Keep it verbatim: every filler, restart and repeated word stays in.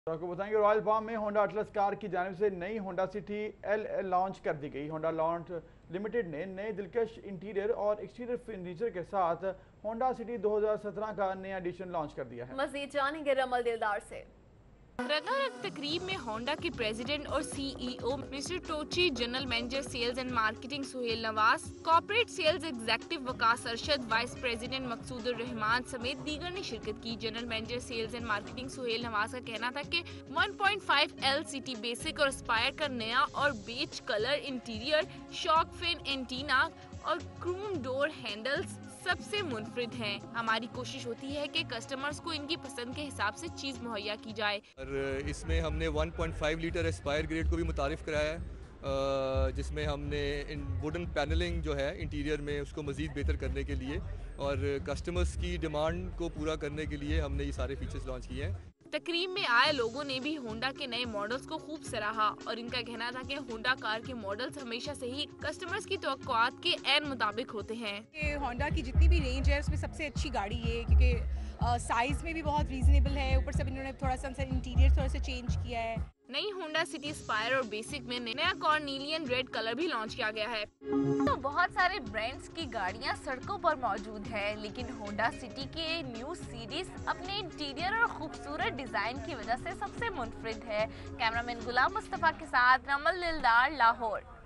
तो आपको बताएंगे रॉयल पाम में होंडा अटलस कार की जानिब से नई होंडा सिटी एल लॉन्च कर दी गई। होंडा लॉन्च लिमिटेड ने नए दिलकश इंटीरियर और एक्सटीरियर फर्नीचर के साथ होंडा सिटी दो हज़ार सत्रह का नया एडिशन लॉन्च कर दिया है। मजीद जानेंगे रमल दिलदार से। रंगारंग तकरीब में होंडा के प्रेसिडेंट और CEO mister Tochi, general manager sales and marketing Suhail Nawaz, corporate sales executive Waqas Arshad, vice president Maqsoodur Rahman समेत दीगर ने शिरकत की। General manager sales and marketing Suhail Nawaz का कहना था कि one point five L City basic और एस्पायर का नया और beige colour interior, shark fin antenna और क्रूम डोर हैंडल्स सबसे मुनफरिद हैं। हमारी कोशिश होती है कि कस्टमर्स को इनकी पसंद के हिसाब से चीज़ मुहैया की जाए। और इसमें हमने one point five litre Aspire grade को भी मुतारिफ कराया है, जिसमें हमने इन वुडन पैनलिंग जो है इंटीरियर में उसको मज़ीद बेहतर करने के लिए और कस्टमर्स की डिमांड को पूरा करने के लिए हमने ये सारे फीचर्स लॉन्च किए हैं। तकरीब में आए लोगों ने भी होंडा के नए मॉडल्स को खूब सराहा और इनका कहना था कि होंडा कार के मॉडल्स हमेशा से ही कस्टमर्स की तवक्कुआत के ऐन मुताबिक होते हैं। होंडा की जितनी भी रेंज है उसमें सबसे अच्छी गाड़ी है, क्योंकि साइज में भी बहुत रीजनेबल है। ऊपर से इन्होंने थोड़ा सा इंटीरियर थोड़ा सा चेंज किया है। नई होंडा सिटी स्पायर और बेसिक में नया कॉर्नीलियन रेड कलर भी लॉन्च किया गया है। तो बहुत सारे ब्रांड्स की गाड़ियां सड़कों पर मौजूद है, लेकिन होंडा सिटी के न्यू सीरीज अपने इंटीरियर और खूबसूरत डिजाइन की वजह से सबसे मुनफरिद है। कैमरामैन गुलाम मुस्तफा के साथ रमल दिलदार, लाहौर।